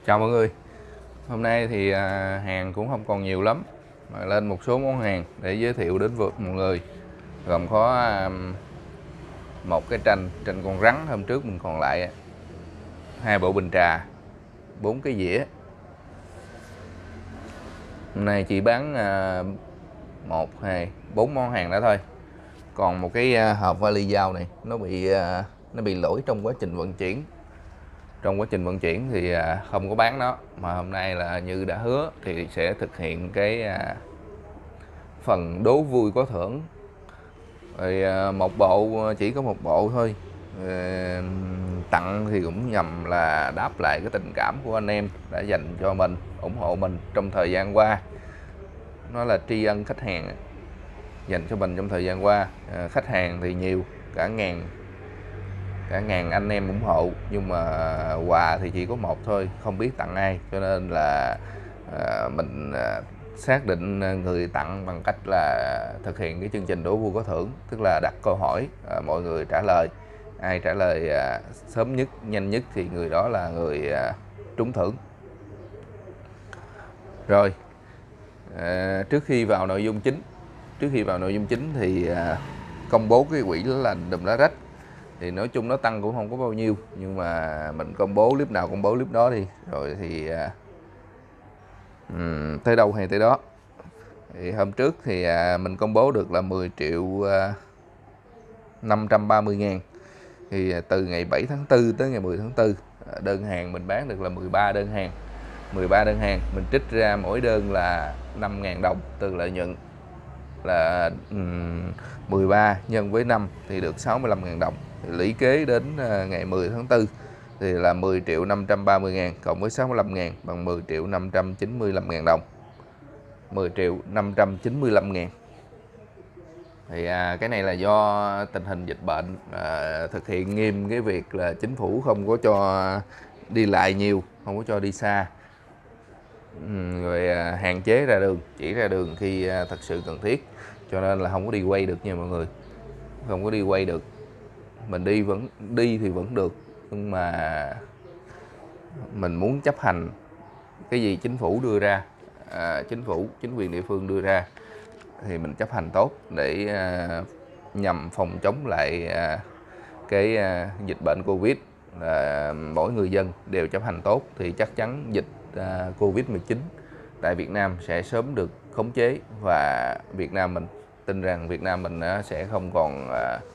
Chào mọi người. Hôm nay thì hàng cũng không còn nhiều lắm, mà lên một số món hàng để giới thiệu đến mọi người. Gồm có một cái tranh con rắn hôm trước mình còn lại, 2 bộ bình trà, 4 cái dĩa. Hôm nay chỉ bán 1, 2, 4 món hàng đó thôi. Còn một cái hộp vali dao này nó bị lỗi trong quá trình vận chuyển. Trong quá trình vận chuyển thì không có bán nó, mà hôm nay là như đã hứa thì sẽ thực hiện cái phần đố vui có thưởng. Rồi một bộ, chỉ có một bộ thôi. Tặng thì cũng nhằm là đáp lại cái tình cảm của anh em đã dành cho mình, ủng hộ mình trong thời gian qua. Nó là tri ân khách hàng dành cho mình trong thời gian qua. Khách hàng thì nhiều, cả ngàn anh em ủng hộ, nhưng mà quà thì chỉ có một thôi, không biết tặng ai, cho nên là mình xác định người tặng bằng cách là thực hiện cái chương trình đố vui có thưởng, tức là đặt câu hỏi, mọi người trả lời, ai trả lời sớm nhất, nhanh nhất thì người đó là người trúng thưởng. Rồi, trước khi vào nội dung chính thì công bố cái quỹ lá lành đùm lá rách. Thì nói chung nó tăng cũng không có bao nhiêu, nhưng mà mình công bố clip nào công bố clip đó đi, rồi thì tới đâu hay tới đó. Thì hôm trước thì mình công bố được là 10 triệu 530 ngàn. Thì từ ngày 7 tháng 4 tới ngày 10 tháng 4, đơn hàng mình bán được là 13 đơn hàng. 13 đơn hàng mình trích ra mỗi đơn là 5.000 đồng từ lợi nhuận, là 13 nhân với 5 thì được 65.000 đồng. Thì lũy kế đến ngày 10 tháng 4 thì là 10 triệu 530 ngàn cộng với 65 ngàn bằng 10 triệu 595 ngàn đồng. 10 triệu 595 ngàn. Thì cái này là do tình hình dịch bệnh, thực hiện nghiêm cái việc là chính phủ không có cho đi lại nhiều, không có cho đi xa. Rồi hạn chế ra đường, chỉ ra đường khi thật sự cần thiết, cho nên là không có đi quay được nha mọi người, không có đi quay được. Mình đi thì vẫn được, nhưng mà mình muốn chấp hành cái gì chính phủ đưa ra, chính quyền địa phương đưa ra thì mình chấp hành tốt để nhằm phòng chống lại cái dịch bệnh Covid. Mỗi người dân đều chấp hành tốt thì chắc chắn dịch Covid-19 tại Việt Nam sẽ sớm được khống chế, và mình tin rằng Việt Nam mình sẽ không còn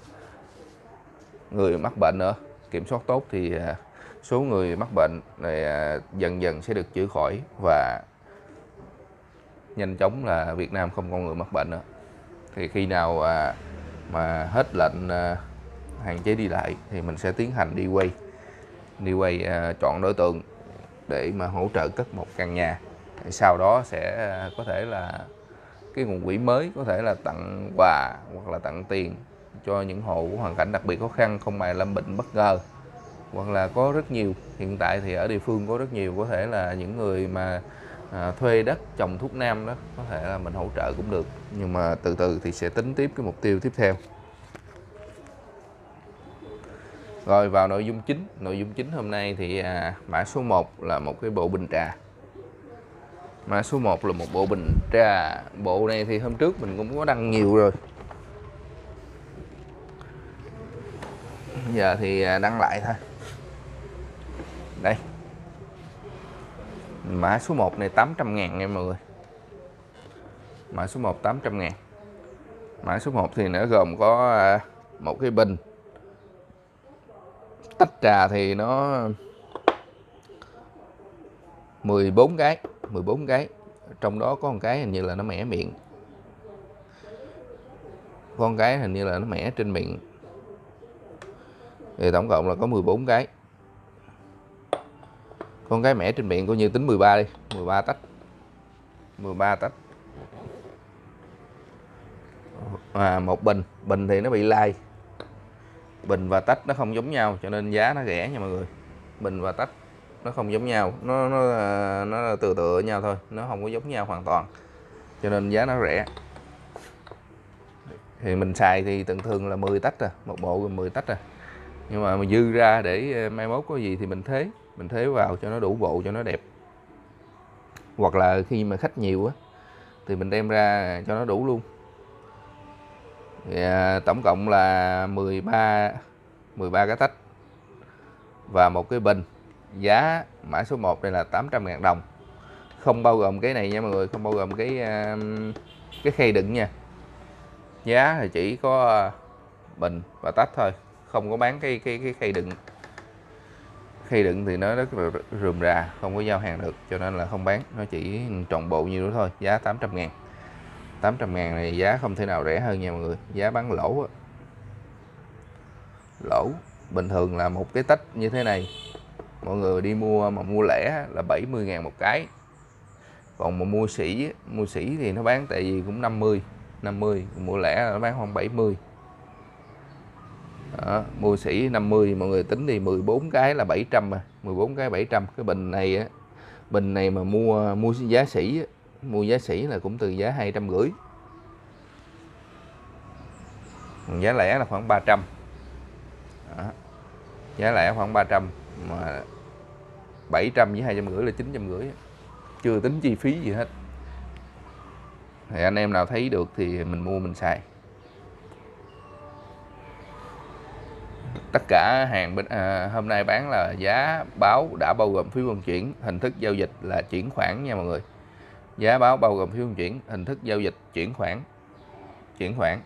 người mắc bệnh nữa. Kiểm soát tốt thì số người mắc bệnh này dần dần sẽ được chữa khỏi, và nhanh chóng là Việt Nam không còn người mắc bệnh nữa. Thì khi nào mà hết lệnh hạn chế đi lại thì mình sẽ tiến hành đi quay chọn đối tượng để mà hỗ trợ cất một căn nhà. Sau đó sẽ có thể là cái nguồn quỹ mới, có thể là tặng quà hoặc là tặng tiền cho những hộ có hoàn cảnh đặc biệt khó khăn, không may lâm bệnh bất ngờ, hoặc là có rất nhiều. Hiện tại thì ở địa phương có rất nhiều, có thể là những người mà thuê đất trồng thuốc nam đó, có thể là mình hỗ trợ cũng được, nhưng mà từ từ thì sẽ tính tiếp cái mục tiêu tiếp theo. Rồi vào nội dung chính hôm nay thì mã số 1 là một cái bộ bình trà. Mã số 1 là một bộ bình trà. Bộ này thì hôm trước mình cũng có đăng nhiều rồi, giờ thì đăng lại thôi. Đây, mã số 1 này 800 ngàn nha mọi người. Mã số 1 800 ngàn. Mã số 1 thì nó gồm có một cái bình. Tách trà thì nó 14 cái. Trong đó có một cái hình như là nó mẻ miệng. Con cái hình như là nó mẻ trên miệng. Thì tổng cộng là có 14 cái. Con cái mẻ trên miệng coi như tính 13 đi, 13 tách. 13 tách. Một bình thì nó bị lai. Bình và tách nó không giống nhau cho nên giá nó rẻ nha mọi người. Bình và tách nó không giống nhau, nó tựa nhau thôi, nó không có giống nhau hoàn toàn, cho nên giá nó rẻ. Thì mình xài thì thường là 10 tách một bộ 10 tách nhưng mà dư ra để mai mốt có gì thì mình thế, mình thế vào cho nó đủ bộ cho nó đẹp, hoặc là khi mà khách nhiều á thì mình đem ra cho nó đủ luôn. Thì, tổng cộng là 13 cái tách và một cái bình. Giá mã số 1 đây là 800.000 đồng, không bao gồm cái này nha mọi người, không bao gồm cái khay đựng nha. Giá thì chỉ có bình và tách thôi, không có bán cái khay đựng. Khay đựng thì nó rất là rườm rà, không có giao hàng được, cho nên là không bán, nó chỉ tròn bộ như đó thôi. Giá 800.000. 800.000 này giá không thể nào rẻ hơn nha mọi người, giá bán lỗ. Lỗ bình thường là một cái tách như thế này mọi người đi mua mà mua lẻ là 70.000 một cái, còn mà mua sỉ thì nó bán tại vì cũng 50, mua lẻ nó bán khoảng 70. Đó, mua sỉ 50 mọi người tính thì 14 cái là 700 mà, 14 cái 700. Cái bình này á, bình này mà mua giá sỉ, mua giá sỉ là cũng từ giá 250. Còn giá lẻ là khoảng 300. Đó, giá lẻ khoảng 300 mà 700 với 250 là 950, chưa tính chi phí gì hết. Thì anh em nào thấy được thì mình mua mình xài. Tất cả hàng hôm nay bán là giá báo đã bao gồm phí vận chuyển, hình thức giao dịch là chuyển khoản nha mọi người. Giá báo bao gồm phí vận chuyển, hình thức giao dịch chuyển khoản.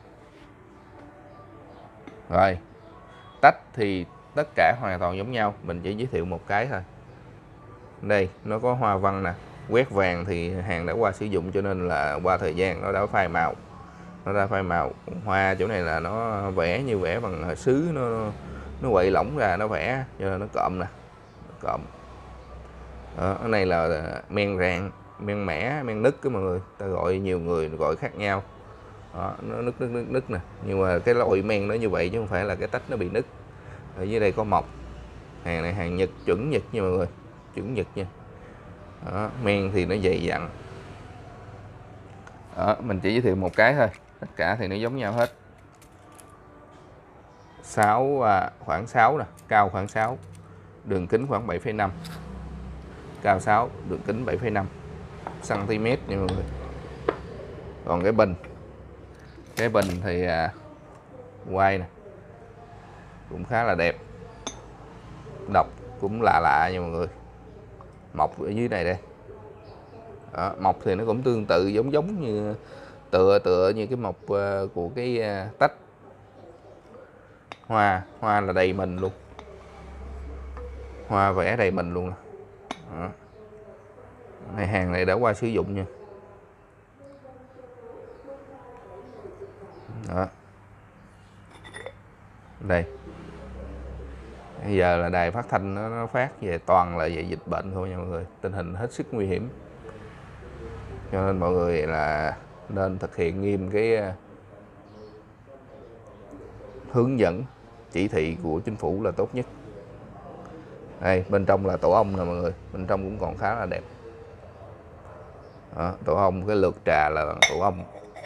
Rồi, tách thì tất cả hoàn toàn giống nhau, mình chỉ giới thiệu một cái thôi. Đây nó có hoa văn nè, quét vàng thì hàng đã qua sử dụng, cho nên là qua thời gian nó đã phai màu. Hoa chỗ này là nó vẽ như vẽ bằng sứ, nó quậy lỏng ra nó vẽ, cho nên nó cộm nè, cộm. Đó, cái này là men rạn, men mẻ, men nứt mọi người, ta gọi nhiều người gọi khác nhau. Đó, nó nứt nè, nhưng mà cái loại men nó như vậy chứ không phải là cái tách nó bị nứt. Ở dưới đây có mộc, hàng này hàng Nhật, chuẩn Nhật nha mọi người, chuẩn Nhật nha. Đó, men thì nó dày dặn. Đó, mình chỉ giới thiệu một cái thôi, tất cả thì nó giống nhau hết. Khoảng 6 nè, cao khoảng 6, đường kính khoảng 7,5, cao 6, đường kính 7,5 cm nha mọi người. Còn cái bình thì quay nè, cũng khá là đẹp, đọc cũng lạ nha mọi người. Mộc ở dưới này đây. Đó, mộc thì nó cũng tương tự giống như tựa như cái mộc của cái tách. Hoa là đầy mình luôn, hoa vẽ đầy mình luôn. Đó. Này hàng này đã qua sử dụng nha. Đó. Đây, bây giờ là đài phát thanh nó phát về toàn là về dịch bệnh thôi nha mọi người, tình hình hết sức nguy hiểm, cho nên mọi người là nên thực hiện nghiêm cái hướng dẫn chỉ thị của chính phủ là tốt nhất. Đây, bên trong là tổ ong nè mọi người, bên trong cũng còn khá là đẹp. Đó, tổ ong, cái lược trà là tổ ong.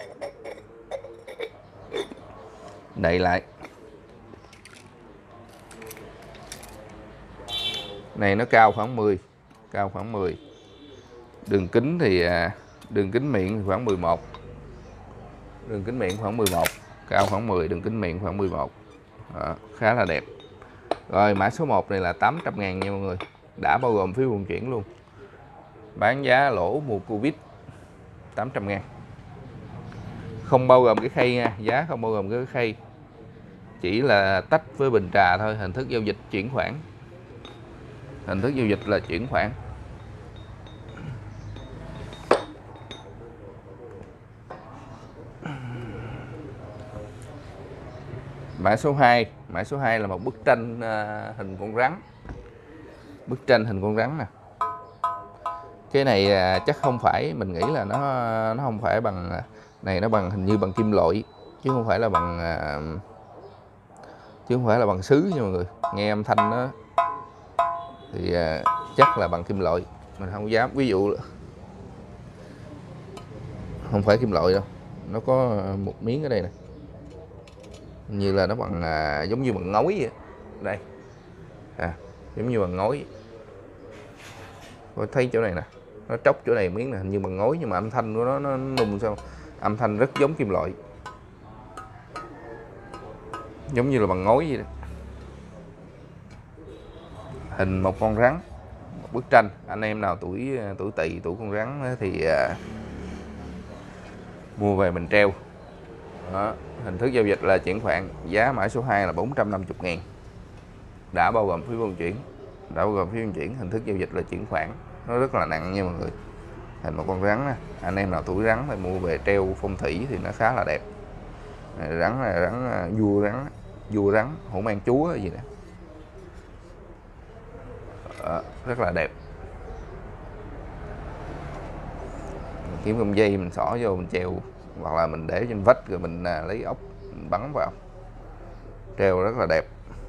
Đậy lại. Này nó cao khoảng 10, đường kính thì đường kính miệng khoảng 11, cao khoảng 10, đường kính miệng khoảng 11. Đó, khá là đẹp. Rồi mã số 1 này là 800.000 nha mọi người, đã bao gồm phí vận chuyển luôn, bán giá lỗ mùa Covid. 800.000, không bao gồm cái khay nha, giá không bao gồm cái khay, chỉ là tách với bình trà thôi. Hình thức giao dịch chuyển khoản, Mã số 2 là một bức tranh hình con rắn. Nè, cái này chắc không phải, mình nghĩ là nó không phải bằng này, nó bằng, hình như bằng kim loại chứ không phải là bằng sứ nha mọi người. Nghe âm thanh nó thì chắc là bằng kim loại, mình không dám, ví dụ không phải kim loại đâu, nó có một miếng ở đây nè, như là nó bằng giống như bằng ngói vậy. Đây, giống như bằng ngói. Có thấy chỗ này nè, nó tróc chỗ này miếng nè, hình như bằng ngói, nhưng mà âm thanh của nó nung sao, âm thanh rất giống kim loại, giống như là bằng ngói vậy đó. Hình một con rắn, một bức tranh. Anh em nào tuổi Tỵ, tuổi con rắn thì mua về mình treo. Đó. Hình thức giao dịch là chuyển khoản, giá mã số 2 là 450.000, đã bao gồm phí vận chuyển. Hình thức giao dịch là chuyển khoản, nó rất là nặng nha mọi người. Hình một con rắn nè, anh em nào tuổi rắn thì mua về treo phong thủy thì nó khá là đẹp. Rắn là rắn vua rắn, hổ mang chúa gì nè. Rất là đẹp. Kiếm con dây mình xỏ vô mình treo, hoặc là mình để trên vách rồi mình lấy ốc mình bắn vào, treo rất là đẹp.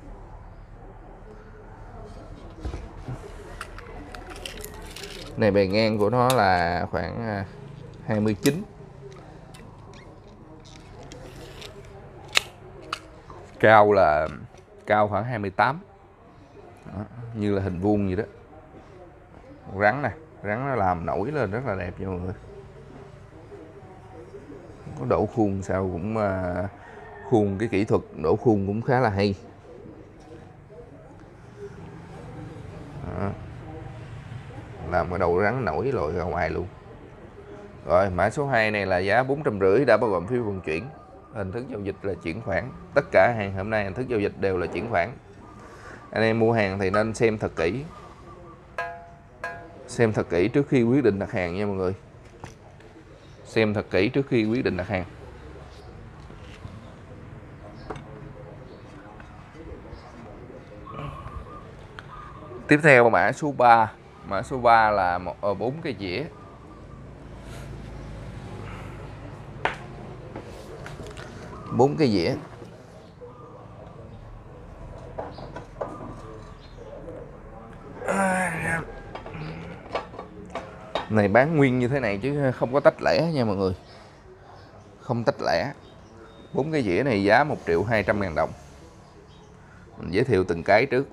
Này bề ngang của nó là khoảng 29, cao khoảng 28. Đó, như là hình vuông vậy đó. Rắn nè, rắn nó làm nổi lên rất là đẹp nha mọi người. Có độ khuôn sao cũng khuôn, cái kỹ thuật đổ khuôn cũng khá là hay. Đó. Làm cái đầu rắn nổi lội ra ngoài luôn. Rồi mã số 2 này là giá 450, đã bao gồm phí vận chuyển. Hình thức giao dịch là chuyển khoản. Tất cả hàng hôm nay hình thức giao dịch đều là chuyển khoản. Anh em mua hàng thì nên xem thật kỹ. Xem thật kỹ trước khi quyết định đặt hàng nha mọi người. Xem thật kỹ trước khi quyết định đặt hàng. Tiếp theo mã số 3. Mã số 3 là 4 cái dĩa. Này bán nguyên như thế này chứ không có tách lẻ nha mọi người. Không tách lẻ. 4 cái dĩa này giá 1.200.000 đồng. Mình giới thiệu từng cái trước.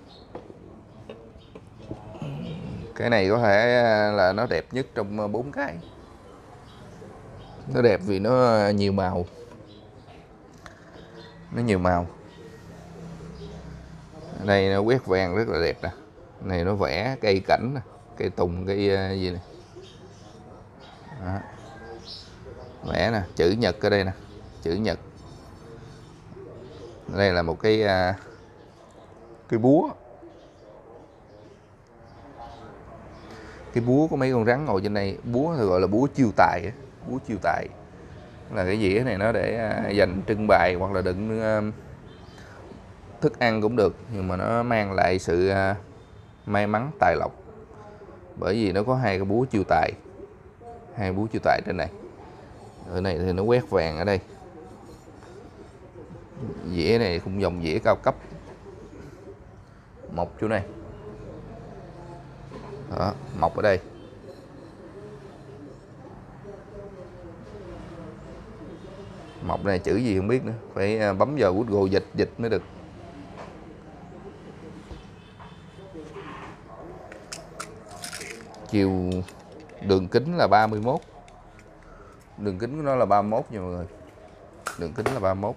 Cái này có thể là nó đẹp nhất trong 4 cái. Nó đẹp vì nó nhiều màu. Ở đây nó quét vàng rất là đẹp nè. Này nó vẽ cây cảnh nè, cây tùng, cây gì nè. Đó. Vẽ nè, chữ nhật ở đây nè, chữ nhật. Đây là một cái búa. Cái búa có mấy con rắn ngồi trên đây. Búa thì gọi là búa chiêu tài. Búa chiêu tài là cái dĩa này nó để dành trưng bày hoặc là đựng thức ăn cũng được, nhưng mà nó mang lại sự may mắn tài lộc, bởi vì nó có hai cái búa chiêu tài, hai búa chiêu tài trên này. Ở này thì nó quét vàng ở đây. Dĩa này khung dòng dĩa cao cấp, mộc chỗ này. Đó, mộc ở đây. Mộc này chữ gì không biết nữa, phải bấm vào Google dịch mới được. Chiều đường kính là 31. Đường kính của nó là 31 nha mọi người. Đường kính là 31.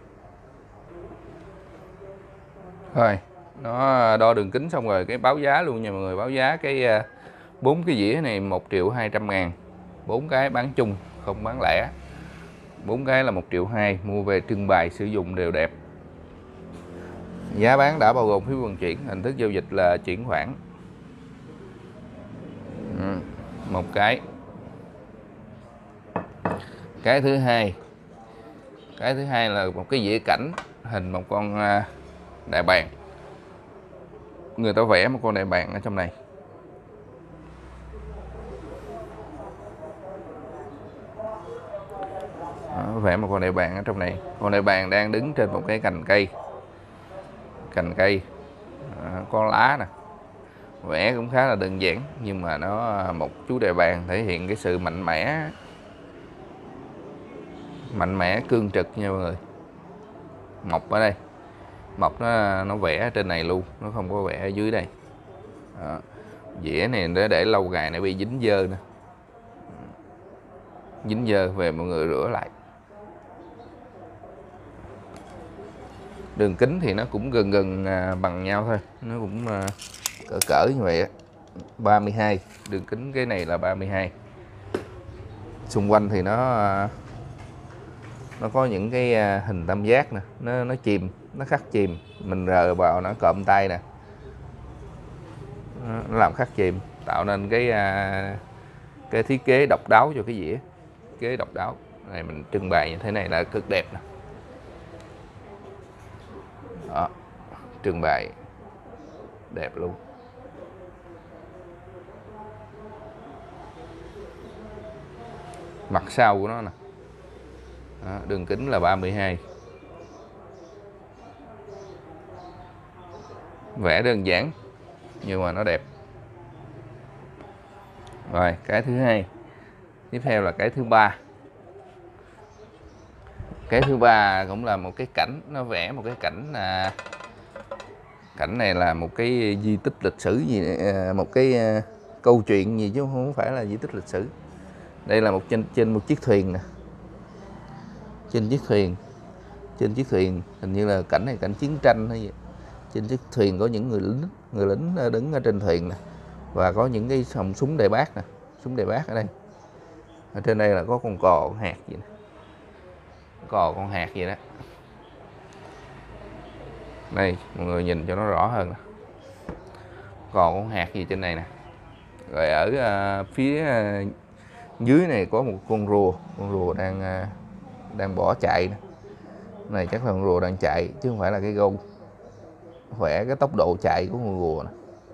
Rồi, nó đo đường kính xong rồi cái báo giá luôn nha mọi người. Báo giá cái 4 cái dĩa này 1.200.000. 4 cái bán chung, không bán lẻ. 4 cái là 1.200.000, mua về trưng bày sử dụng đều đẹp. Giá bán đã bao gồm phí vận chuyển, hình thức giao dịch là chuyển khoản. Một cái. Cái thứ hai là một cái dĩa cảnh, hình một con đại bàng. Người ta vẽ một con đại bàng ở trong này. Đó, vẽ một con đại bàng ở trong này. Con đại bàng đang đứng trên một cái cành cây. Có lá nè. Vẽ cũng khá là đơn giản, nhưng mà nó một chú đại bàng thể hiện cái sự mạnh mẽ cương trực nha mọi người. Mộc ở đây, mộc nó vẽ ở trên này luôn, nó không có vẽ ở dưới đây. Đó. Dĩa này để lâu ngày nó bị dính dơ nè, dính dơ, về mọi người rửa lại. Đường kính thì nó cũng gần bằng nhau thôi, nó cũng cỡ như vậy á. 32, đường kính cái này là 32. Xung quanh thì nó có những cái hình tam giác nè, nó chìm, nó khắc chìm, mình rờ vào nó cộm tay nè, nó làm khắc chìm, tạo nên cái thiết kế độc đáo cho cái dĩa. Kế độc đáo này mình trưng bày như thế này là cực đẹp nè. Đó, trưng bày đẹp luôn. Mặt sau của nó nè. Đó, đường kính là 32. Vẽ đơn giản nhưng mà nó đẹp. Rồi cái thứ hai, tiếp theo là cái thứ ba. Cái thứ ba cũng là một cái cảnh, nó vẽ một cái cảnh cảnh này là một cái di tích lịch sử gì, một cái câu chuyện gì chứ không phải là di tích lịch sử. Đây là trên một chiếc thuyền nè, trên chiếc thuyền hình như là cảnh này cảnh chiến tranh hay gì. Trên chiếc thuyền có những người lính đứng ở trên thuyền nè, và có những cái súng đại bác nè, súng đại bác ở đây. Ở trên đây là có con cò, con hạt gì nè, con hạt gì đó. Đây mọi người nhìn cho nó rõ hơn nè, con hạt gì trên này nè. Rồi ở phía dưới này có một con rùa đang bỏ chạy nè. Này chắc là con rùa đang chạy chứ không phải là cái gâu. Vẽ cái tốc độ chạy của con rùa nè.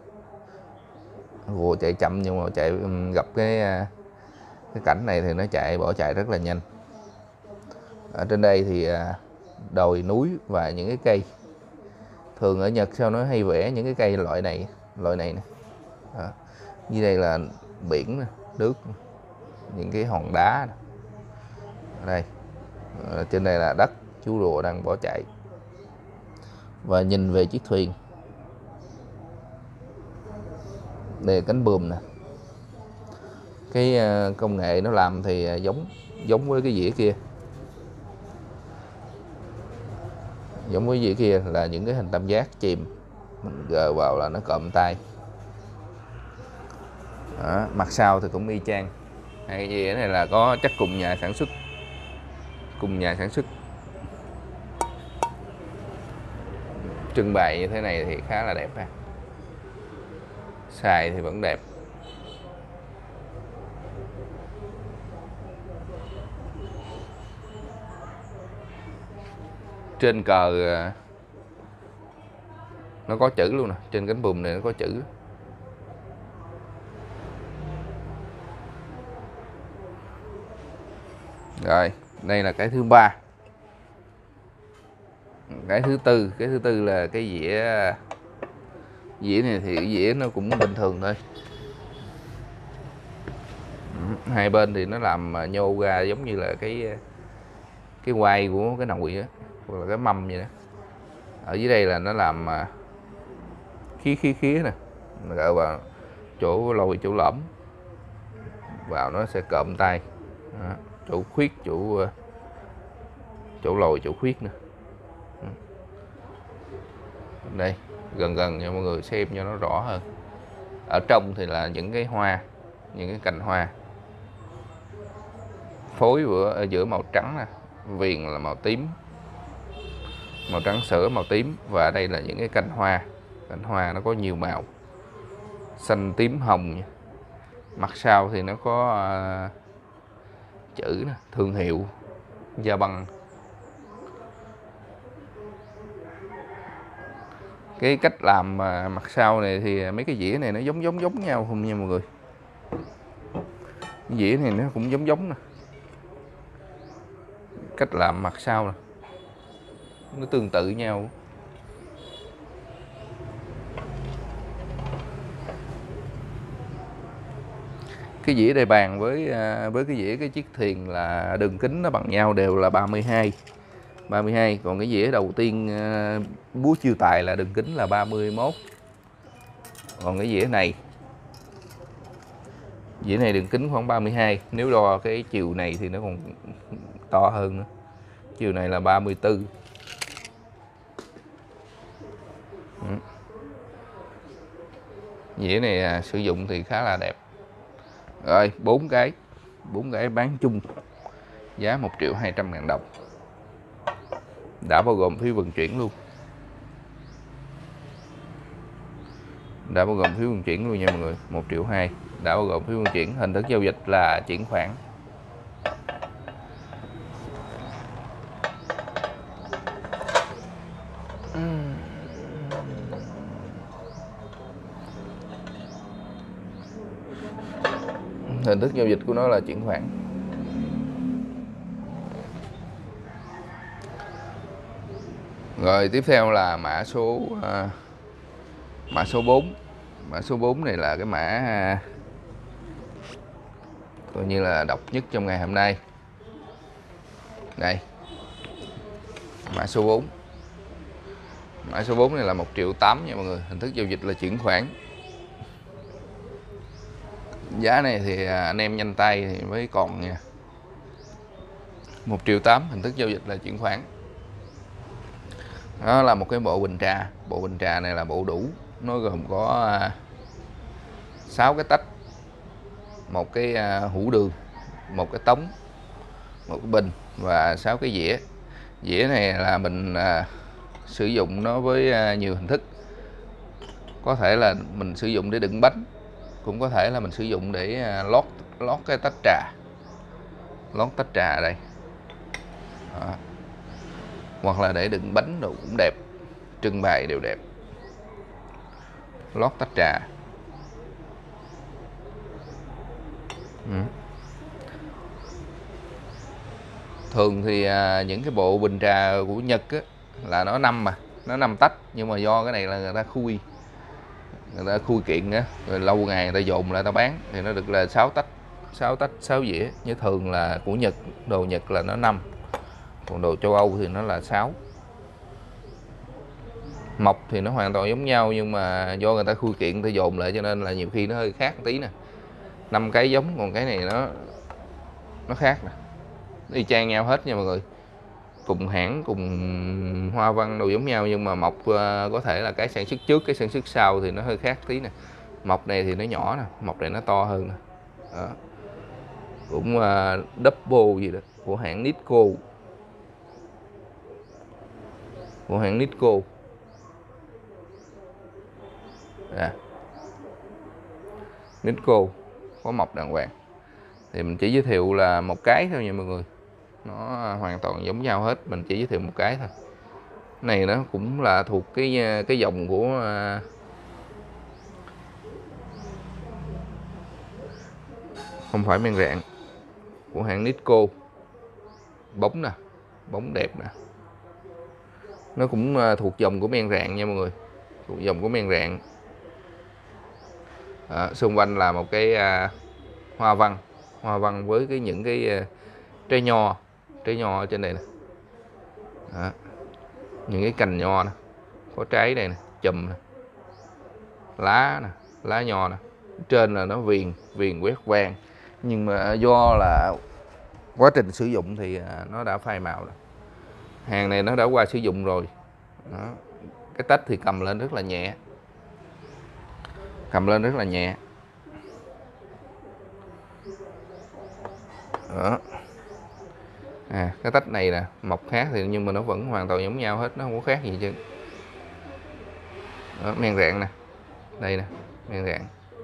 Rùa chạy chậm nhưng mà chạy gặp cái cảnh này thì nó bỏ chạy rất là nhanh. Ở trên đây thì đồi núi và những cái cây. Thường ở Nhật sao nó hay vẽ những cái cây loại này nè. Đó. Như đây là biển nè, nước, những cái hòn đá nè. Ở đây, trên đây là đất, chú rùa đang bỏ chạy. Và nhìn về chiếc thuyền, đây là cánh buồm nè. Cái công nghệ nó làm thì giống với cái dĩa kia. Giống với dĩa kia là những cái hình tam giác chìm, mình gờ vào là nó cộm tay. Đó, mặt sau thì cũng y chang. Hai cái dĩa này là có chắc cùng nhà sản xuất. Trưng bày như thế này thì khá là đẹp ha. Xài thì vẫn đẹp. Trên cờ nó có chữ luôn nè, trên cánh buồm này nó có chữ. Rồi, đây là cái thứ ba. Cái thứ tư là cái dĩa này thì cái dĩa nó cũng bình thường thôi. Hai bên thì nó làm nhô ra giống như là cái quai của cái nồi á, hoặc là cái mâm vậy đó. Ở dưới đây là nó làm khía nè, gọi vào chỗ lồi chỗ lõm vào nó sẽ cộm tay. Đó, chỗ khuyết, chỗ lồi chỗ khuyết nè. Đây gần cho mọi người xem cho nó rõ hơn. Ở trong thì là những cái hoa, những cái cành hoa phối ở giữa màu trắng nè, viền là màu tím, màu trắng sữa, màu tím. Và đây là những cái cành hoa nó có nhiều màu, xanh tím hồng. Mặt sau thì nó có chữ nè, thương hiệu Gia Băng. Cái cách làm mặt sau này thì mấy cái dĩa này nó giống nhau không nha mọi người. Cái dĩa này nó cũng giống nè. Cách làm mặt sau nè, nó tương tự nhau. Cái dĩa đầy bàn với cái dĩa cái chiếc thuyền là đường kính nó bằng nhau, đều là 32. Còn cái dĩa đầu tiên búa chiêu tài là đường kính là 31. Còn cái dĩa này Dĩa này đường kính khoảng 32, nếu đo cái chiều này thì nó còn to hơn nữa. Chiều này là 34. Dĩa này sử dụng thì khá là đẹp. Rồi 4 cái bán chung giá 1.200.000 đồng, đã bao gồm phí vận chuyển luôn. Đã bao gồm phí vận chuyển luôn nha mọi người. 1.200.000 đã bao gồm phí vận chuyển. Hình thức giao dịch là chuyển khoản. Hình thức giao dịch của nó là chuyển khoản. Rồi tiếp theo là mã số 4. Mã số 4 này là cái mã coi như là độc nhất trong ngày hôm nay. Đây. Mã số 4. Mã số 4 này là 1.800.000 nha mọi người. Hình thức giao dịch là chuyển khoản. Giá này thì anh em nhanh tay thì mới còn nha. 1.800.000, hình thức giao dịch là chuyển khoản. Đó là một cái bộ bình trà. Bộ bình trà này là bộ đủ. Nó gồm có 6 cái tách, một cái hũ đường, một cái tống, một cái bình và 6 cái dĩa. Dĩa này là mình sử dụng nó với nhiều hình thức. Có thể là mình sử dụng để đựng bánh, cũng có thể là mình sử dụng để lót cái tách trà. Lót tách trà ở đây. Đó. Hoặc là để đựng bánh đồ cũng đẹp, trưng bày đều đẹp. Lót tách trà. Thường thì những cái bộ bình trà của Nhật á, là nó 5 tách, nhưng mà do cái này là người ta khui kiện á, rồi lâu ngày người ta dồn lại ta bán thì nó được là 6 tách 6 dĩa. Như thường là của Nhật, đồ Nhật là nó 5, còn đồ châu Âu thì nó là 6. Mộc thì nó hoàn toàn giống nhau, nhưng mà do người ta khui kiện người ta dồn lại cho nên là nhiều khi nó hơi khác một tí nè. 5 cái giống, còn cái này nó khác nè. Nó y chang nhau hết nha mọi người. Cùng hãng, cùng hoa văn đồ giống nhau, nhưng mà mộc có thể là cái sản xuất trước, cái sản xuất sau thì nó hơi khác tí nè. Mộc này thì nó nhỏ nè, mộc này nó to hơn nè. Đó. Cũng double gì đó, của hãng Nisco. Của hãng Nisco. Nisco có mộc đàng hoàng. Thì mình chỉ giới thiệu là một cái thôi nha mọi người. Nó hoàn toàn giống nhau hết, mình chỉ giới thiệu một cái thôi. Này nó cũng là thuộc cái dòng của không phải men rạn, của hãng Nisco. Bóng nè, bóng đẹp nè. Nó cũng thuộc dòng của men rạn nha mọi người, thuộc dòng của men rạn. Xung quanh là một cái hoa văn với những cái trái nho ở trên đây nè. Đó. Những cái cành nho nè, có trái đây nè, chùm nè, lá nho nè. Trên là nó viền quét vàng, nhưng mà do là quá trình sử dụng thì nó đã phai màu rồi. Hàng này nó đã qua sử dụng rồi. Đó. Cái tách thì cầm lên rất là nhẹ, Đó. Cái tách này nè, mộc khác thì nhưng mà nó vẫn hoàn toàn giống nhau hết, nó không có khác gì chứ. Đó, men rạn nè, đây nè, men rạn,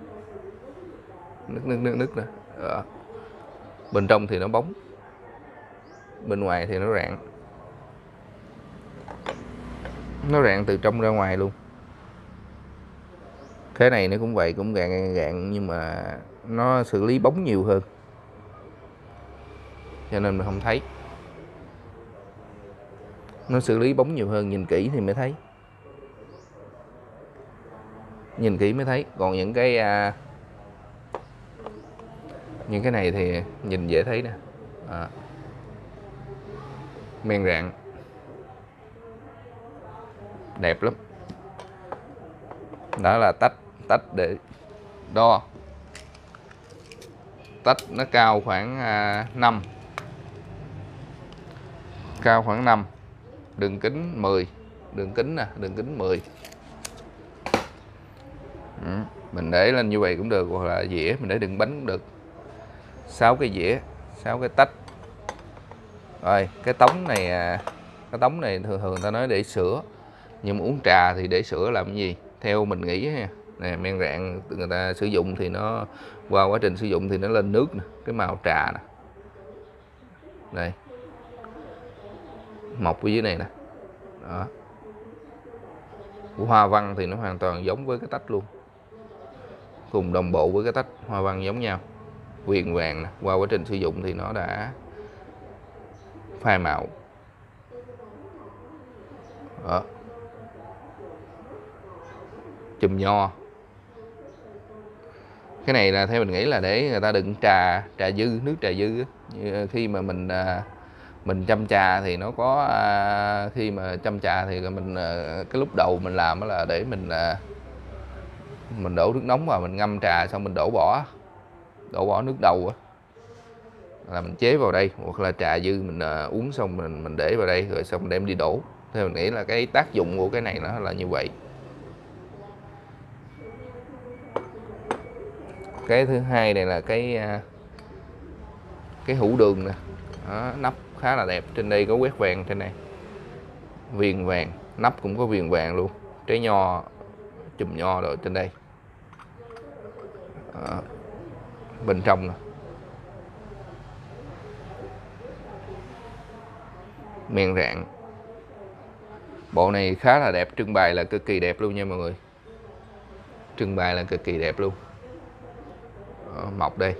nước nè. Đó. Bên trong thì nó bóng, bên ngoài thì nó rạn. Nó rạn từ trong ra ngoài luôn. Cái này nó cũng vậy, cũng rạn nhưng mà nó xử lý bóng nhiều hơn, cho nên mình không thấy. Nó xử lý bóng nhiều hơn, nhìn kỹ thì mới thấy. Còn những cái này thì nhìn dễ thấy nè. Men rạn đẹp lắm. Đó là tách để đo. Tách nó cao khoảng 5, cao khoảng 5, đường kính 10, đường kính nè, đường kính 10. Mình để lên như vậy cũng được, hoặc là dĩa mình để đựng bánh cũng được. 6 cái dĩa, 6 cái tách. Rồi cái tống này, cái tống này thường thường ta nói để sữa, nhưng mà uống trà thì để sữa làm cái gì? Theo mình nghĩ ha, nè, men rạng người ta sử dụng thì nó qua quá trình sử dụng thì nó lên nước nè, cái màu trà nè, đây mọc ở dưới này nè, đó. Của Hoa Văn thì nó hoàn toàn giống với cái tách luôn, cùng đồng bộ với cái tách Hoa Văn giống nhau, viền vàng nè, qua quá trình sử dụng thì nó đã phai màu. Đó. Chùm nho, cái này là theo mình nghĩ là để người ta đựng trà dư, nước trà dư á. Khi mà mình chăm trà thì nó có khi mà chăm trà thì mình cái lúc đầu mình làm đó là để mình đổ nước nóng vào, mình ngâm trà xong mình đổ bỏ nước đầu á, là mình chế vào đây, hoặc là trà dư mình uống xong mình để vào đây rồi xong đem đi đổ. Theo mình nghĩ là cái tác dụng của cái này nó là như vậy. Cái thứ hai này là cái hũ đường nè. Đó, nắp khá là đẹp, trên đây có quét vàng, trên này viền vàng, nắp cũng có viền vàng luôn, trái nho, chùm nho rồi trên đây. Đó. Bên trong nè, men rạng. Bộ này khá là đẹp, trưng bày là cực kỳ đẹp luôn nha mọi người, trưng bày là cực kỳ đẹp luôn. Đó, mọc đây.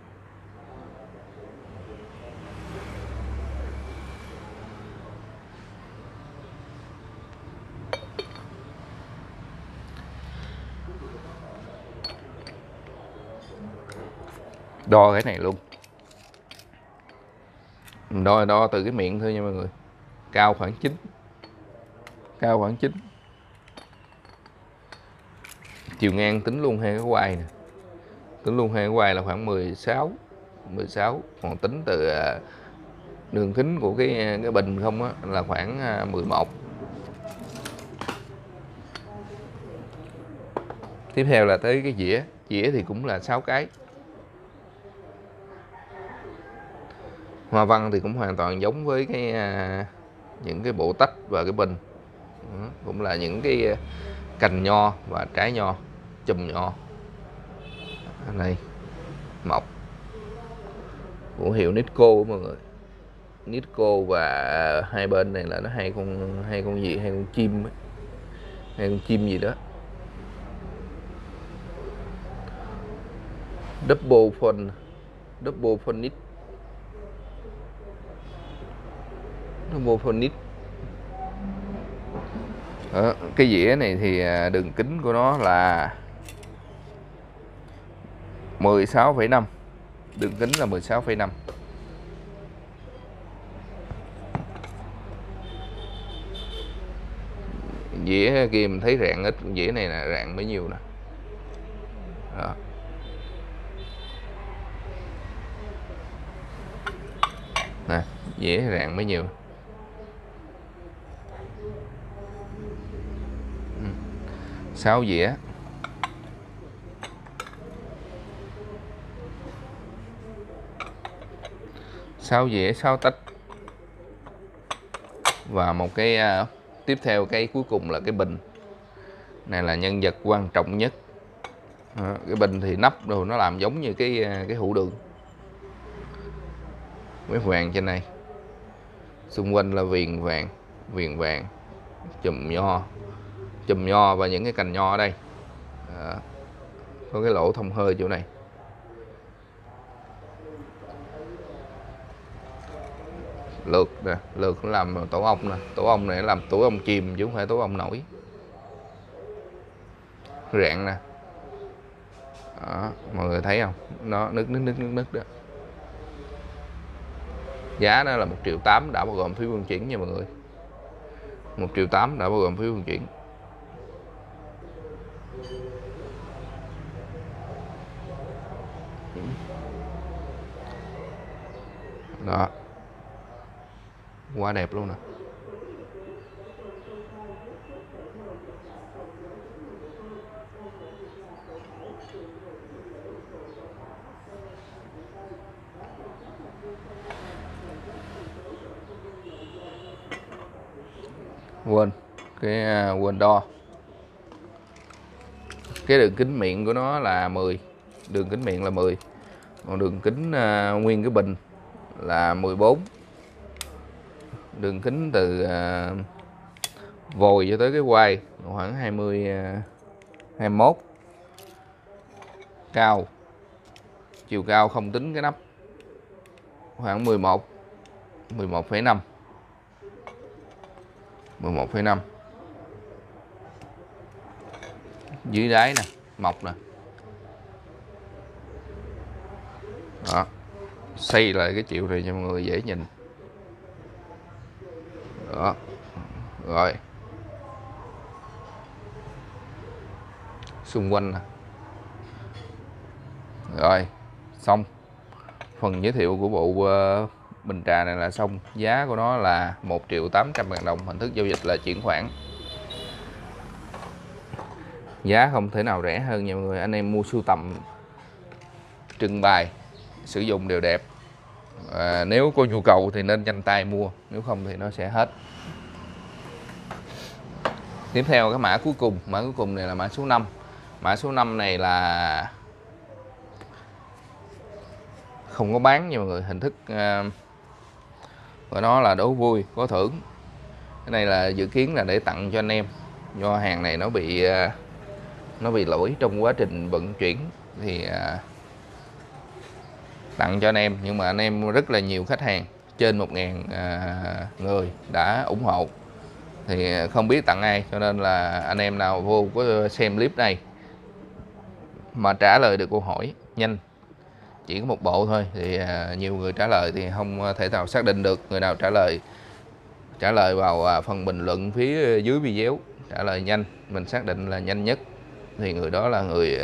Đo cái này luôn, mình đo từ cái miệng thôi nha mọi người, cao khoảng 9, cao khoảng 9. Chiều ngang tính luôn hai cái quai nè, tính luôn hai cái quai là khoảng 16, còn tính từ đường kính của cái bình không á là khoảng 11. Tiếp theo là tới cái dĩa thì cũng là 6 cái. Hoa văn thì cũng hoàn toàn giống với cái những cái bộ tách và cái bình. Đó, cũng là những cái cành nho và trái nho, chùm nho. Ở đây mọc của hiệu Nitco mọi người, Nitco, và hai bên này là nó hai con gì, hai con chim ấy. Hai con chim gì đó. Double phonic. Cái dĩa này thì đường kính của nó là 16,5, đường kính là 16,5. Dĩa kia mình thấy rạn ít, dĩa này là rạn bấy nhiêu nè. Đó. Nè, dĩa rạn bấy nhiêu. 6 dĩa. Sáu dĩa, 6 tách. Và một cái tiếp theo, cái cuối cùng là cái bình. Này là nhân vật quan trọng nhất. Cái bình thì nắp đồ nó làm giống như cái hũ đường. Quét vàng trên này. Xung quanh là viền vàng, chùm nho và những cái cành nho ở đây. Đó. Có cái lỗ thông hơi chỗ này. Lược nè, lược nó làm tổ ong nè, tổ ong này làm tổ ong chìm chứ không phải tổ ong nổi. Rạn nè. Đó, mọi người thấy không? Nó nứt đó. Giá nó là 1,8 triệu đã bao gồm phí vận chuyển nha mọi người. 1,8 triệu đã bao gồm phí vận chuyển. Đó, quá đẹp luôn nè. Quên đo cái đường kính miệng của nó là 10, đường kính miệng là 10, còn đường kính nguyên cái bình là 14. Đường kính từ vòi cho tới cái quai khoảng 21. Chiều cao không tính cái nắp khoảng 11,5. Dưới đáy nè, mọc nè. Đó, xây lại cái chiều này cho mọi người dễ nhìn. Đó, rồi xung quanh nè. Rồi xong phần giới thiệu của bộ bình trà này là xong. Giá của nó là 1.800.000 đồng, hình thức giao dịch là chuyển khoản. Giá không thể nào rẻ hơn nha mọi người. Anh em mua sưu tầm, trưng bày, sử dụng đều đẹp. Nếu có nhu cầu thì nên nhanh tay mua, nếu không thì nó sẽ hết. Tiếp theo cái mã cuối cùng này là mã số 5. Mã số 5 này là không có bán nha mọi người, hình thức của nó là đố vui có thưởng. Cái này là dự kiến là để tặng cho anh em, do hàng này nó bị lỗi trong quá trình vận chuyển thì tặng cho anh em. Nhưng mà anh em rất là nhiều khách hàng, trên 1.000 người đã ủng hộ thì không biết tặng ai, cho nên là anh em nào vô có xem clip này mà trả lời được câu hỏi nhanh, chỉ có một bộ thôi, thì nhiều người trả lời thì không thể nào xác định được người nào trả lời vào phần bình luận phía dưới video. Trả lời nhanh, mình xác định là nhanh nhất thì người đó là người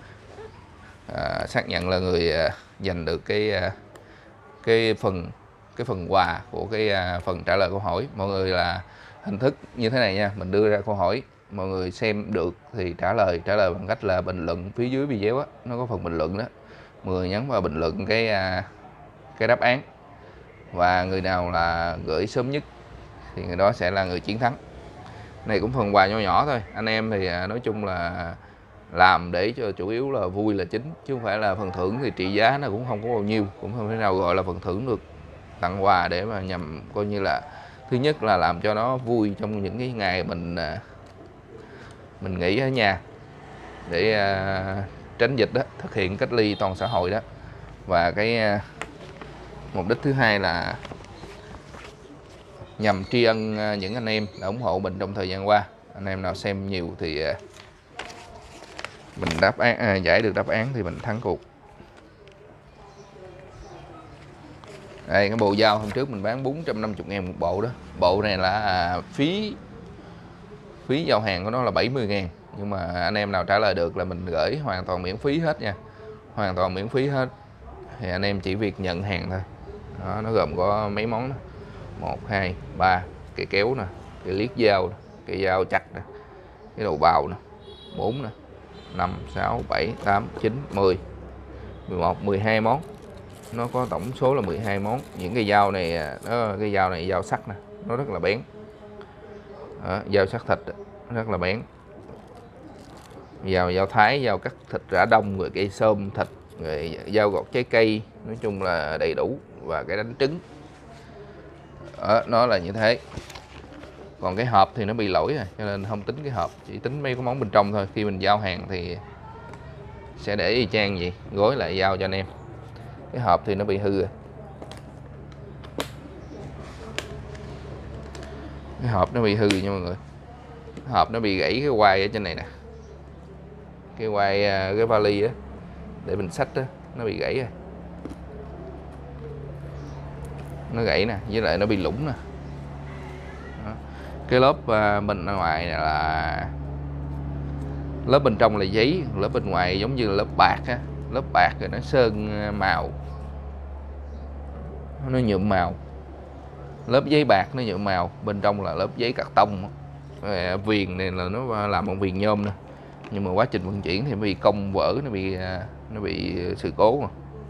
xác nhận là người giành được cái phần quà của cái phần trả lời câu hỏi. Mọi người là hình thức như thế này nha, mình đưa ra câu hỏi, mọi người xem được thì trả lời bằng cách là bình luận phía dưới video á, nó có phần bình luận đó, mọi người nhấn vào bình luận cái đáp án, và người nào là gửi sớm nhất thì người đó sẽ là người chiến thắng. Này cũng phần quà nhỏ nhỏ thôi, anh em thì nói chung là làm để cho chủ yếu là vui là chính, chứ không phải là phần thưởng thì trị giá nó cũng không có bao nhiêu, cũng không thể nào gọi là phần thưởng được. Tặng quà để mà nhằm coi như là thứ nhất là làm cho nó vui trong những cái ngày mình nghỉ ở nhà để tránh dịch đó, thực hiện cách ly toàn xã hội đó. Và cái mục đích thứ hai là nhằm tri ân những anh em đã ủng hộ mình trong thời gian qua. Anh em nào xem nhiều thì mình giải được đáp án thì mình thắng cuộc. Đây, cái bộ dao hôm trước mình bán 450.000 một bộ đó. Bộ này là phí giao hàng của nó là 70.000, nhưng mà anh em nào trả lời được là mình gửi hoàn toàn miễn phí hết nha, hoàn toàn miễn phí hết. Thì anh em chỉ việc nhận hàng thôi. Đó, nó gồm có mấy món đó. 1, 2, 3 cái kéo nè, cái liếc dao nè, cái dao chặt nè, cái đầu bào nè, 4 nè, 5, 6, 7, 8, 9, 10, 11, 12 món. Nó có tổng số là 12 món. Những cái dao này cái dao này dao sắt nè, nó rất là bén. Đó, dao sắc thịt rất là bén. Dao thái, dao cắt thịt rã đông, rồi cây xôm thịt, rồi dao gọt trái cây, nói chung là đầy đủ. Và cái đánh trứng. Đó, nó là như thế. Còn cái hộp thì nó bị lỗi rồi, cho nên không tính cái hộp, chỉ tính mấy cái món bên trong thôi. Khi mình giao hàng thì sẽ để y chang vậy, gói lại giao cho anh em. Cái hộp thì nó bị hư rồi. Cái hộp nó bị hư nha mọi người. Cái hộp nó bị gãy cái quai ở trên này nè. Cái quai cái vali á để mình xách á, nó bị gãy rồi. Nó gãy nè, với lại nó bị lủng nè. Đó. Cái lớp bên ngoài này là lớp bên trong là giấy, lớp bên ngoài giống như là lớp bạc á, lớp bạc rồi nó sơn màu. nó nhuộm màu, lớp giấy bạc nó nhuộm màu, bên trong là lớp giấy cạc tông. Viền này là nó làm bằng viền nhôm nè, nhưng mà quá trình vận chuyển thì bị cong vỡ, nó bị sự cố mà.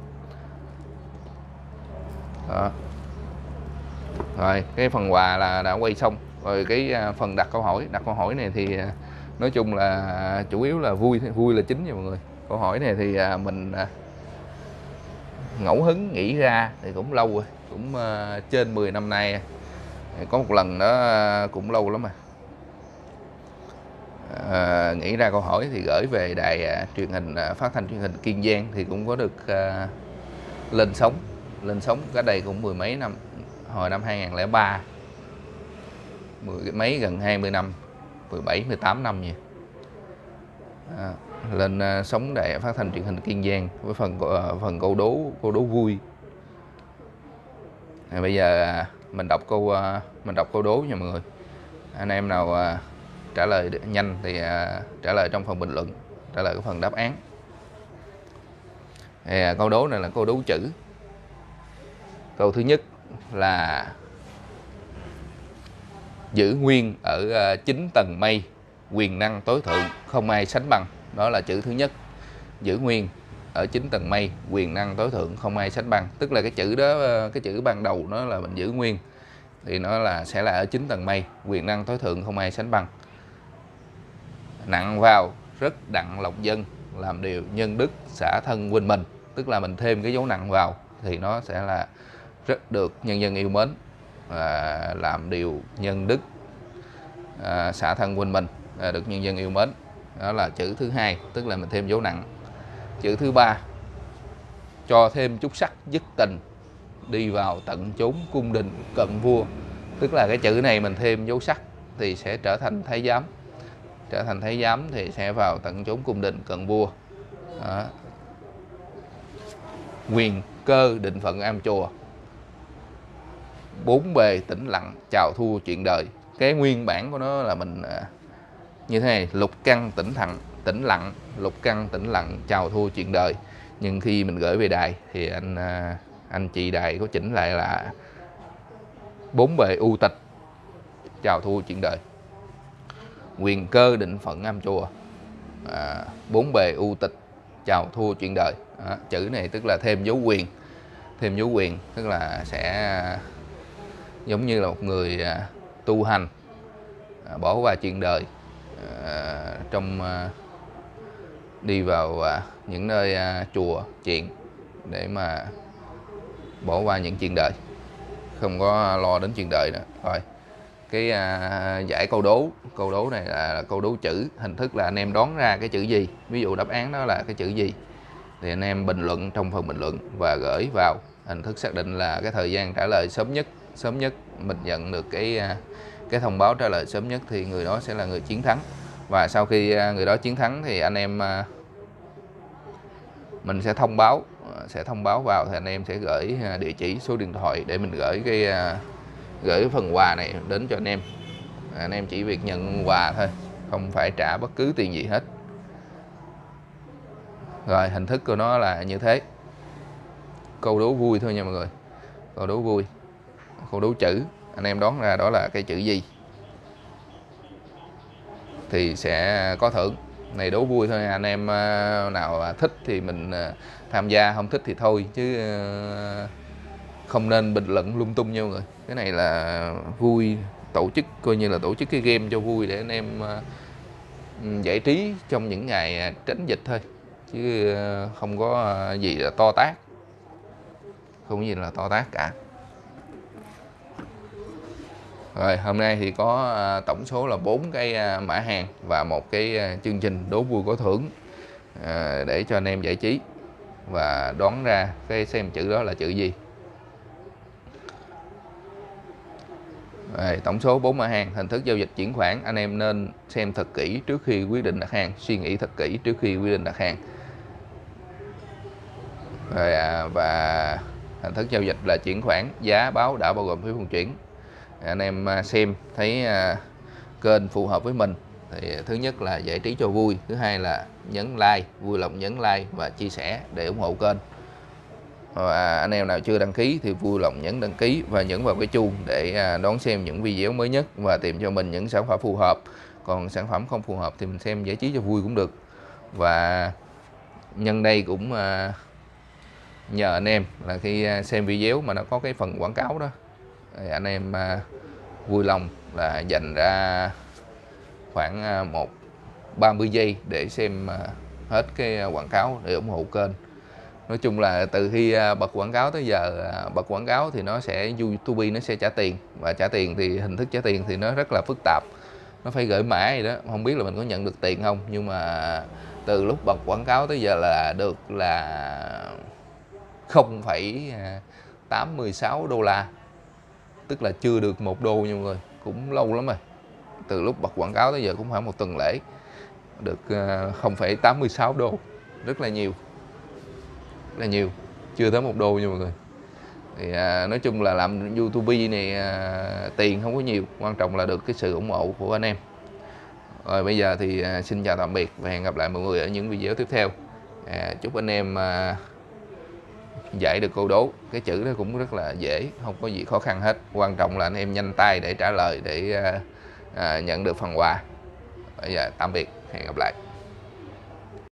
Đó. Rồi cái phần quà là đã quay xong rồi. Cái phần đặt câu hỏi này thì nói chung là chủ yếu là vui là chính nha mọi người. Câu hỏi này thì mình ngẫu hứng nghĩ ra thì cũng lâu rồi, cũng trên 10 năm nay. Có một lần đó cũng lâu lắm mà. Nghĩ ra câu hỏi thì gửi về đài truyền hình, phát thanh truyền hình Kiên Giang thì cũng có được lên sóng cái đây cũng mười mấy năm, hồi năm 2003, mười mấy gần 20 năm, 17 18 năm vậy. Lên sóng đài phát thanh truyền hình Kiên Giang với phần câu đố vui. Bây giờ mình đọc câu đố nha mọi người. Anh em nào trả lời nhanh thì trả lời trong phần bình luận, trả lời cái phần đáp án. Thì câu đố này là câu đố chữ. Câu thứ nhất là giữ nguyên ở 9 tầng mây, quyền năng tối thượng không ai sánh bằng. Đó là chữ thứ nhất. Giữ nguyên ở 9 tầng mây, quyền năng tối thượng không ai sánh bằng. Tức là cái chữ đó, cái chữ ban đầu nó là mình giữ nguyên thì nó sẽ là ở 9 tầng mây, quyền năng tối thượng không ai sánh bằng. Nặng vào rất đặng lòng dân, làm điều nhân đức xả thân quên mình. Tức là mình thêm cái dấu nặng vào thì nó sẽ là rất được nhân dân yêu mến, và làm điều nhân đức xả thân quên mình, được nhân dân yêu mến. Đó là chữ thứ hai, tức là mình thêm dấu nặng. Chữ thứ ba, cho thêm chút sắc dứt tình, đi vào tận chốn cung đình cận vua. Tức là cái chữ này mình thêm dấu sắc thì sẽ trở thành thái giám. Trở thành thái giám thì sẽ vào tận chốn cung đình cận vua. Đó. Quyền cơ định phận am chùa, bốn bề tĩnh lặng chào thua chuyện đời. Cái nguyên bản của nó là mình như thế này: lục căn tĩnh lặng, lục căn tĩnh lặng chào thua chuyện đời. Nhưng khi mình gửi về đài thì anh chị đài có chỉnh lại là bốn bề u tịch chào thua chuyện đời. Quyền cơ định phận am chùa, bốn bề u tịch chào thua chuyện đời. Đó, chữ này tức là thêm dấu quyền. Thêm dấu quyền tức là sẽ giống như là một người tu hành, bỏ qua chuyện đời, đi vào những nơi chùa chiền để mà bỏ qua những chuyện đời, không có lo đến chuyện đời nữa. Rồi cái giải câu đố này là câu đố chữ. Hình thức là anh em đoán ra cái chữ gì, ví dụ đáp án đó là cái chữ gì thì anh em bình luận trong phần bình luận và gửi vào. Hình thức xác định là cái thời gian trả lời sớm nhất mình nhận được cái thông báo trả lời sớm nhất thì người đó sẽ là người chiến thắng. Và sau khi người đó chiến thắng thì anh em mình sẽ thông báo vào, thì anh em sẽ gửi địa chỉ, số điện thoại để mình gửi cái phần quà này đến cho anh em. Anh em chỉ việc nhận quà thôi, không phải trả bất cứ tiền gì hết. Rồi hình thức của nó là như thế. Câu đố vui thôi nha mọi người. Câu đố vui, câu đố chữ. Anh em đoán ra đó là cái chữ gì thì sẽ có thưởng. Này đố vui thôi, anh em nào thích thì mình tham gia, không thích thì thôi, chứ không nên bình luận lung tung nha mọi người. Cái này là vui, tổ chức coi như là tổ chức cái game cho vui để anh em giải trí trong những ngày tránh dịch thôi, chứ không có gì là to tát, không có gì là to tát cả. Rồi hôm nay thì có tổng số là 4 cái mã hàng và một cái chương trình đố vui có thưởng để cho anh em giải trí và đoán ra cái xem chữ đó là chữ gì. Rồi, tổng số 4 mã hàng, hình thức giao dịch chuyển khoản. Anh em nên xem thật kỹ trước khi quyết định đặt hàng, suy nghĩ thật kỹ trước khi quyết định đặt hàng. Rồi, và hình thức giao dịch là chuyển khoản, giá báo đã bao gồm phí vận chuyển. Anh em xem thấy kênh phù hợp với mình thì thứ nhất là giải trí cho vui, thứ hai là nhấn like, vui lòng nhấn like và chia sẻ để ủng hộ kênh. Và anh em nào chưa đăng ký thì vui lòng nhấn đăng ký và nhấn vào cái chuông để đón xem những video mới nhất và tìm cho mình những sản phẩm phù hợp. Còn sản phẩm không phù hợp thì mình xem giải trí cho vui cũng được. Và nhân đây cũng nhờ anh em là khi xem video mà nó có cái phần quảng cáo đó, thì anh em vui lòng là dành ra khoảng 30 giây để xem hết cái quảng cáo để ủng hộ kênh. Nói chung là từ khi bật quảng cáo tới giờ, bật quảng cáo thì nó sẽ YouTube nó sẽ trả tiền, và trả tiền thì hình thức trả tiền thì nó rất là phức tạp, nó phải gửi mã gì đó, không biết là mình có nhận được tiền không. Nhưng mà từ lúc bật quảng cáo tới giờ là được là 0,816 đô la, tức là chưa được 1 đô nha mọi người, cũng lâu lắm rồi. Từ lúc bật quảng cáo tới giờ cũng khoảng 1 tuần lễ, được 0,86 đô, rất là nhiều, chưa tới 1 đô nha mọi người. Thì nói chung là làm YouTube này tiền không có nhiều, quan trọng là được cái sự ủng hộ của anh em. Rồi bây giờ thì xin chào tạm biệt và hẹn gặp lại mọi người ở những video tiếp theo. Chúc anh em dạy được câu đố, cái chữ nó cũng rất là dễ, không có gì khó khăn hết, quan trọng là anh em nhanh tay để trả lời để nhận được phần quà. Bây giờ tạm biệt, hẹn gặp lại.